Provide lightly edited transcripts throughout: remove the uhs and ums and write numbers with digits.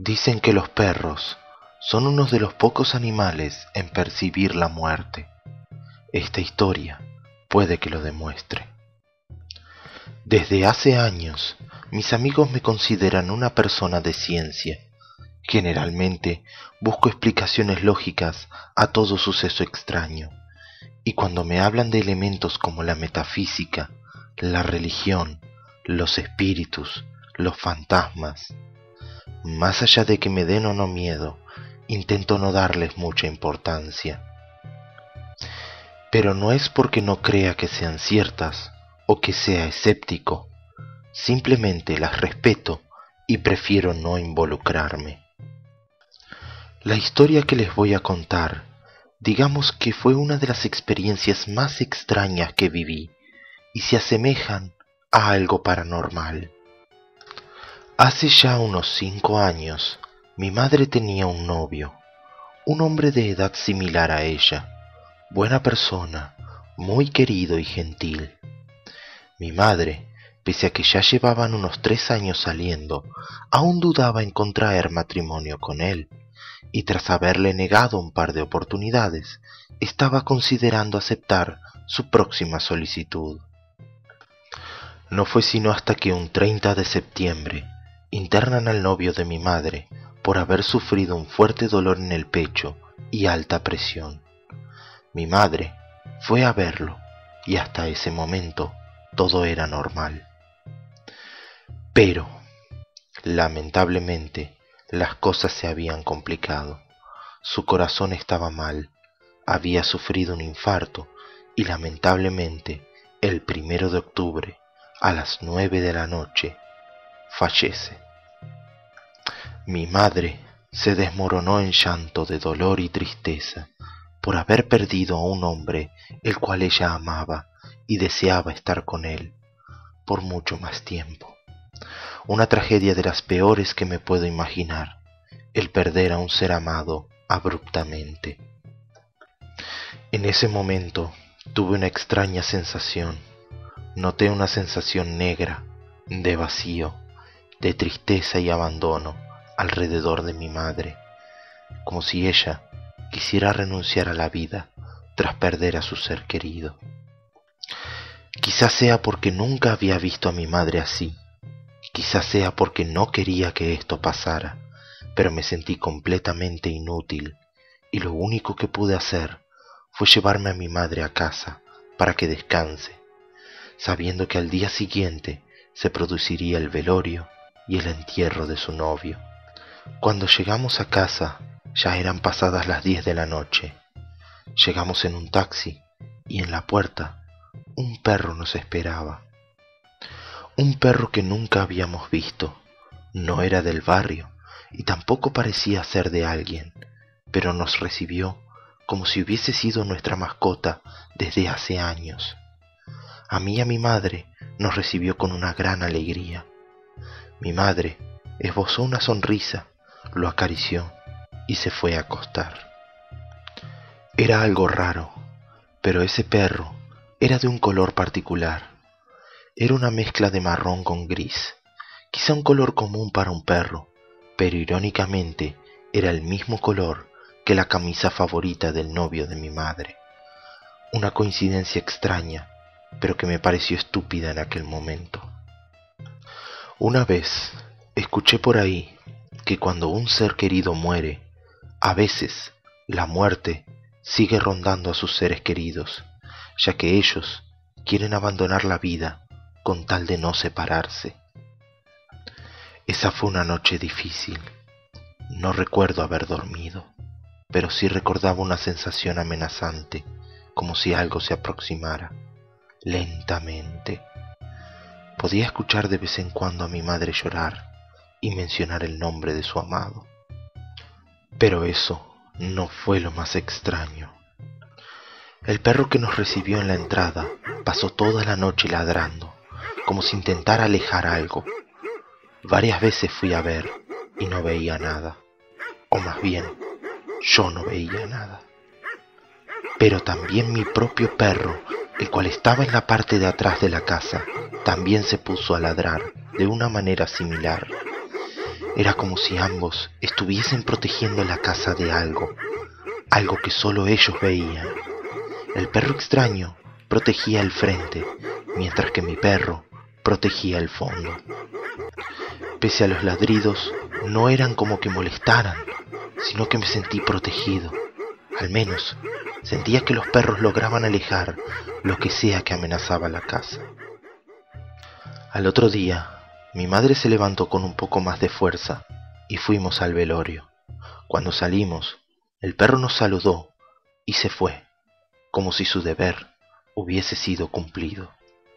Dicen que los perros son uno de los pocos animales en percibir la muerte. Esta historia puede que lo demuestre. Desde hace años, mis amigos me consideran una persona de ciencia. Generalmente busco explicaciones lógicas a todo suceso extraño, y cuando me hablan de elementos como la metafísica, la religión, los espíritus, los fantasmas, más allá de que me den o no miedo, intento no darles mucha importancia. Pero no es porque no crea que sean ciertas o que sea escéptico, simplemente las respeto y prefiero no involucrarme. La historia que les voy a contar, digamos que fue una de las experiencias más extrañas que viví y se asemejan a algo paranormal. Hace ya unos 5 años, mi madre tenía un novio, un hombre de edad similar a ella, buena persona, muy querido y gentil. Mi madre, pese a que ya llevaban unos 3 años saliendo, aún dudaba en contraer matrimonio con él, y tras haberle negado un par de oportunidades, estaba considerando aceptar su próxima solicitud. No fue sino hasta que un 30 de septiembre internan al novio de mi madre por haber sufrido un fuerte dolor en el pecho y alta presión. Mi madre fue a verlo y hasta ese momento todo era normal. Pero, lamentablemente, las cosas se habían complicado. Su corazón estaba mal, había sufrido un infarto y lamentablemente el 1 de octubre a las 9 de la noche fallece. Mi madre se desmoronó en llanto de dolor y tristeza por haber perdido a un hombre el cual ella amaba y deseaba estar con él por mucho más tiempo. Una tragedia de las peores que me puedo imaginar, el perder a un ser amado abruptamente. En ese momento tuve una extraña sensación. Noté una sensación negra, de vacío, de tristeza y abandono alrededor de mi madre, como si ella quisiera renunciar a la vida tras perder a su ser querido. Quizás sea porque nunca había visto a mi madre así, quizás sea porque no quería que esto pasara, pero me sentí completamente inútil y lo único que pude hacer fue llevarme a mi madre a casa para que descanse, sabiendo que al día siguiente se produciría el velorio y el entierro de su novio. Cuando llegamos a casa ya eran pasadas las 10 de la noche. Llegamos en un taxi y en la puerta un perro nos esperaba. Un perro que nunca habíamos visto. No era del barrio y tampoco parecía ser de alguien, pero nos recibió como si hubiese sido nuestra mascota desde hace años. A mí y a mi madre nos recibió con una gran alegría. Mi madre esbozó una sonrisa, lo acarició y se fue a acostar. Era algo raro, pero ese perro era de un color particular. Era una mezcla de marrón con gris, quizá un color común para un perro, pero irónicamente era el mismo color que la camisa favorita del novio de mi madre. Una coincidencia extraña, pero que me pareció estúpida en aquel momento. Una vez escuché por ahí que cuando un ser querido muere, a veces la muerte sigue rondando a sus seres queridos, ya que ellos quieren abandonar la vida con tal de no separarse. Esa fue una noche difícil. No recuerdo haber dormido, pero sí recordaba una sensación amenazante, como si algo se aproximara, lentamente. Podía escuchar de vez en cuando a mi madre llorar y mencionar el nombre de su amado. Pero eso no fue lo más extraño. El perro que nos recibió en la entrada pasó toda la noche ladrando, como si intentara alejar algo. Varias veces fui a ver y no veía nada, o más bien, yo no veía nada. Pero también mi propio perro, el cual estaba en la parte de atrás de la casa, también se puso a ladrar de una manera similar. Era como si ambos estuviesen protegiendo la casa de algo, algo que solo ellos veían. El perro extraño protegía el frente, mientras que mi perro protegía el fondo. Pese a los ladridos, no eran como que molestaran, sino que me sentí protegido. Al menos, sentía que los perros lograban alejar lo que sea que amenazaba la casa. Al otro día, mi madre se levantó con un poco más de fuerza y fuimos al velorio. Cuando salimos, el perro nos saludó y se fue, como si su deber hubiese sido cumplido.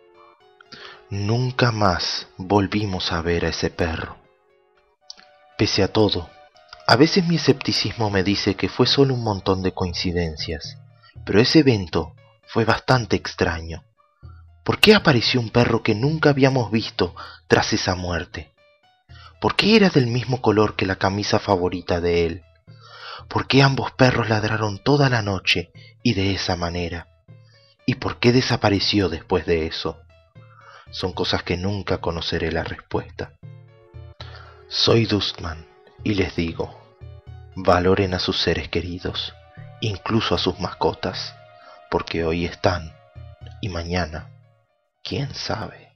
Nunca más volvimos a ver a ese perro. Pese a todo, a veces mi escepticismo me dice que fue solo un montón de coincidencias, pero ese evento fue bastante extraño. ¿Por qué apareció un perro que nunca habíamos visto tras esa muerte? ¿Por qué era del mismo color que la camisa favorita de él? ¿Por qué ambos perros ladraron toda la noche y de esa manera? ¿Y por qué desapareció después de eso? Son cosas que nunca conoceré la respuesta. Soy Dustman y les digo, valoren a sus seres queridos, incluso a sus mascotas, porque hoy están y mañana, quién sabe.